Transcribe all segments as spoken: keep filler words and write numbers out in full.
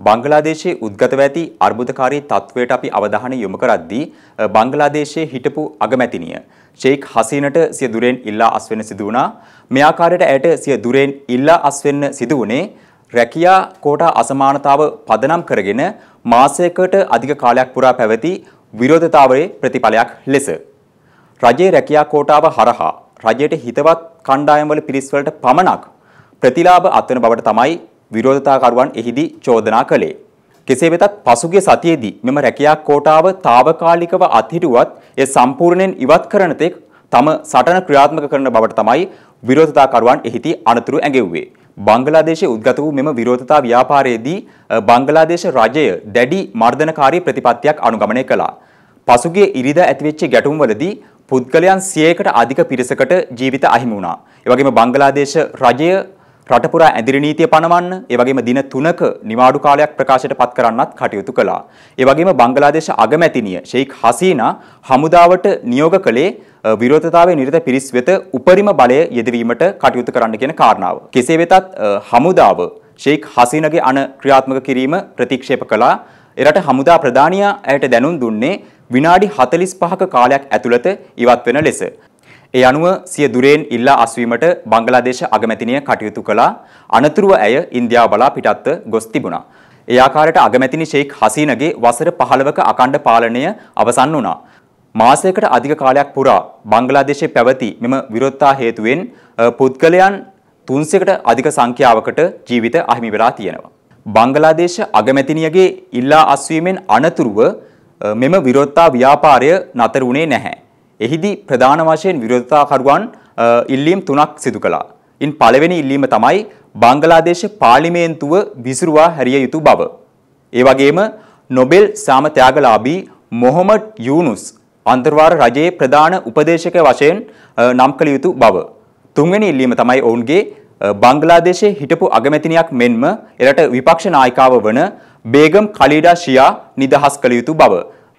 බංගලාදේශයේ උද්ගතව ඇති අර්බුදකාරී තත්වයට අපි අවධානය යොමු කරද්දී බංගලාදේශයේ හිටපු අගමැතිනිය ෂේක් හසීනට සිය දුරෙන් ඉල්ලා අස්වෙන්න සිදු වුණා. මේ ආකාරයට ඇයට සිය දුරෙන් ඉල්ලා අස්වෙන්න සිදු වුණේ රැකියා කෝටා අසමානතාව පදනම් කරගෙන මාසයකට අධික කාලයක් පුරා පැවති විරෝධතාවයේ ප්‍රතිඵලයක් ලෙස. රජයේ රැකියා කෝටාව හරහා රජයට හිතවත් කණ්ඩායම්වල පිරිස් වලට පමණක් ප්‍රතිලාභ අත්වන බවට තමයි විරෝධතාකරුවන් එහිදී චෝදනා කළේ. කෙසේ වෙතත් පසුගිය සතියේදී මෙම රැකියා කෝටාව తాවකාලිකව අත්හිටුවත් ඒ සම්පූර්ණයෙන් ඉවත් කරන තෙක් තම සටන ක්‍රියාත්මක කරන බවට තමයි විරෝධතාකරුවන් එහිදී අනතුරු ඇඟෙව්වේ. බංගලාදේශයේ උද්ගත වූ මෙම විරෝධතා ව්‍යාපාරයේදී බංගලාදේශ රජය දැඩි මර්ධනකාරී ප්‍රතිපත්තියක් අනුගමනය කළා. පසුගිය ඉරිදා ඇතිවෙච්ච ගැටුම්වලදී පුද්ගලයන් සියයකට අධික පිරිසකට ජීවිත අහිමි වුණා. ඒ වගේම බංගලාදේශ රජය රට පුරා ඇඳිරි නීතිය පනවන්න, ඒ වගේම දින තුනක නිවාඩු කාලයක් ප්‍රකාශයට පත් කරන්නත් කටයුතු කළා. ඒ වගේම බංගලාදේශ අගමැතිනිය ෂේක් හසීනා හමුදාවට නියෝග කළේ විරෝධතාවයේ නිරත පිරිස් වෙත උපරිම බලය යෙදවීමට කටයුතු කරන්න කියන කාරණාව. කෙසේ වෙතත් හමුදාව ෂේක් හසීනගේ අන ක්‍රියාත්මක කිරීම ප්‍රතික්ෂේප කළා. එරට හමුදා ප්‍රධානියා ඇයට දැනුම් දුන්නේ විනාඩි හතළිස් පහක කාලයක් ඇතුළත ඉවත් වෙන ලෙස. ඒ අනුව සිය දුරෙන් ඉල්ලා අස්වීමට බංගලාදේශ අගමැතිනිය කටයුතු කළා. අනතුරුව ඇය ඉන්දියාව බලා පිටත්ව ගොස් තිබුණා. ඒ ආකාරයට අගමැතිනි ෂේක් හසීනගේ වසර පහළවක අඛණ්ඩ පාලනය අවසන් වුණා. මාසයකට අධික කාලයක් පුරා බංගලාදේශයේ පැවති මෙම විරෝධතා හේතුවෙන් පුද්ගලයන් තුන්සියයකට අධික සංඛ්‍යාවකට ජීවිත අහිමි වෙලා තියෙනවා. බංගලාදේශ අගමැතිනියගේ ඉල්ලා අස්වීමෙන් අනතුරුව මෙම විරෝධතා ව්‍යාපාරය නතර වුණේ නැහැ. එහිදී ප්‍රධාන වශයෙන් විරෝධතාකරුවන් ඉල්ලීම් තුනක් සිදු කළා. ඉන් පළවෙනි ඉල්ලීම තමයි බංගලාදේශ පාර්ලිමේන්තුව විසිරුවා හැරිය යුතු බව. ඒ වගේම නොබෙල් සාම ත්‍යාගලාභී මොහොමඩ් යූනුස් අන්තර්වාර රජයේ ප්‍රධාන උපදේශක වශයෙන් නම් කළ යුතු බව. තුන්වෙනි ඉල්ලීම තමයි ඔවුන්ගේ බංගලාදේශයේ හිටපු අගමැතිනියක් මෙන්ම එරට විපක්ෂ නායිකාව වන බේගම් ඛලීඩා ෂියා නිදහස් කළ යුතු බව.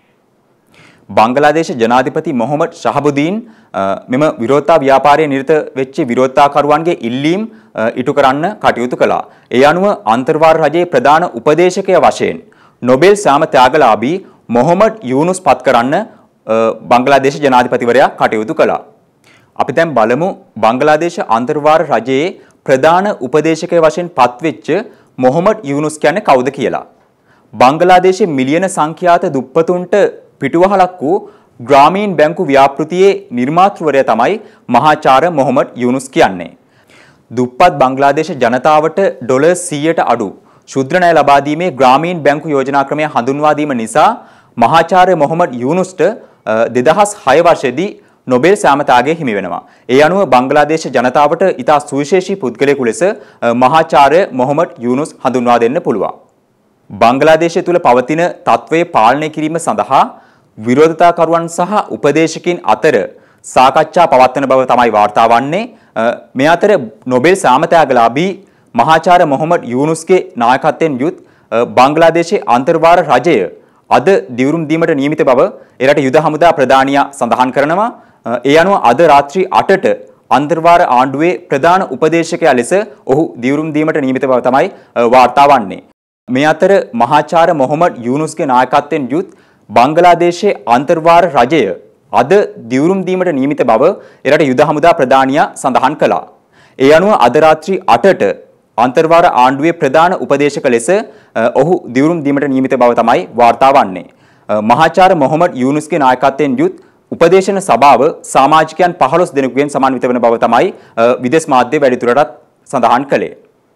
බංගලාදේශ ජනාධිපති මොහොමඩ් ශහබුදීන් මෙම විරෝධතා ව්‍යාපාරයේ නිරත වෙච්ච විරෝධතාකරුවන්ගේ ඉල්ලීම් ඉටු කරන්න කටයුතු කළා. ඒ අනුව අන්තර්වාර රජයේ ප්‍රධාන උපදේශකය වශයෙන් නොබෙල් සාම ත්‍යාගලාභී මොහොමඩ් යූනුස් පත් කරන්න බංගලාදේශ ජනාධිපතිවරයා කටයුතු කළා. අපි දැන් බලමු බංගලාදේශ අන්තර්වාර රජයේ ප්‍රධාන උපදේශකය වශයෙන් පත්වෙච්ච මොහොමඩ් යූනුස් කියන්නේ කවුද කියලා. බංගලාදේශයේ මිලියන සංඛ්‍යාත දුප්පතුන්ට පිටුවහලක් වූ ග්‍රාමීණ බැංකු ව්‍යාපෘතියේ නිර්මාතෘවරයා තමයි මහාචාර්ය මොහොමඩ් යූනුස් කියන්නේ. දුප්පත් බංගලාදේශ ජනතාවට ඩොලර් සීයට අඩු ශුද්‍ර ණය ලබා දීමේ ග්‍රාමීණ බැංකු යෝජනා ක්‍රමය හඳුන්වා දීම නිසා මහාචාර්ය මොහොමඩ් යූනුස්ට දෙදහස් හය වර්ෂයේදී නොබෙල් සාමතාගය හිමි වෙනවා. ඒ අනුව බංගලාදේශ ජනතාවට ඉතා සුවිශේෂී පුද්ගලයෙකු ලෙස මහාචාර්ය මොහොමඩ් යූනුස් හඳුන්වා දෙන්න පුළුවන්. බංගලාදේශය තුල පවතින තත්ත්වයේ පාලනය කිරීම සඳහා විරෝධතාකරුවන් සහ උපදේශකින් අතර සාකච්ඡා පවත්වන බව තමයි වාර්තා වන්නේ. මේ අතර නොබෙල් සාමත්‍යාගලාභී මහාචාර්ය මොහොමඩ් යූනුස්ගේ නායකත්වයෙන් යුත් බංගලාදේශයේ අන්තර්වාර රජය අද දිවුරුම් දීමට නියමිත බව එරට යුද හමුදා ප්‍රධානියා සඳහන් කරනවා. ඒ අනුව අද රාත්‍රී අටට අන්තර්වාර ආණ්ඩුවේ ප්‍රධාන උපදේශකයා ලෙස ඔහු දිවුරුම් දීමට නියමිත බව තමයි වාර්තා වන්නේ. මේ අතර මහාචාර්ය මොහොමඩ් යූනුස්ගේ නායකත්වයෙන් යුත් බංගලාදේශයේ අන්තර්වාර රජය අද දිවුරුම් දීමට නියමිත බව එරට යුද හමුදා ප්‍රධානියා සඳහන් කළා. ඒ අනුව අද රාත්‍රී අටට අන්තර්වාර ආණ්ඩුවේ ප්‍රධාන උපදේශක ලෙස ඔහු දිවුරුම් දීමට නියමිත බව තමයි වාර්තා වන්නේ. මහාචාර්ය මොහොමඩ් යූනුස්ගේ නායකත්වයෙන් යුත් උපදේශන සභාව සමාජිකයන් පහළොස් දෙනෙකුගෙන් සමන්විත වන බව තමයි විදේශ මාධ්‍ය වැඩිදුරටත් සඳහන් කළේ.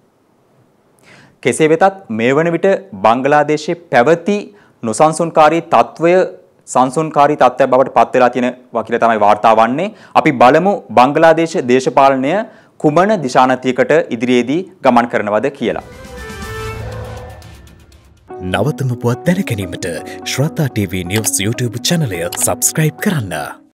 කෙසේ වෙතත් මේ වන විට බංගලාදේශයේ පැවති නොසන්සුන්කාරී තත්වය සංසුන්කාරී තත්ත්වයක් බවට පත් වෙලා තියෙනවා කියලා තමයි වාර්තා වන්නේ. අපි බලමු බංගලාදේශ දේශපාලනය කුමන දිශානතියකට ඉදිරියේදී ගමන් කරනවද කියලා. නවතම පුවත් දැන ගැනීමට ශ්‍රද්ධා ටීවී නිවුස් YouTube චැනලය සබ්ස්ක්‍රයිබ් කරන්න.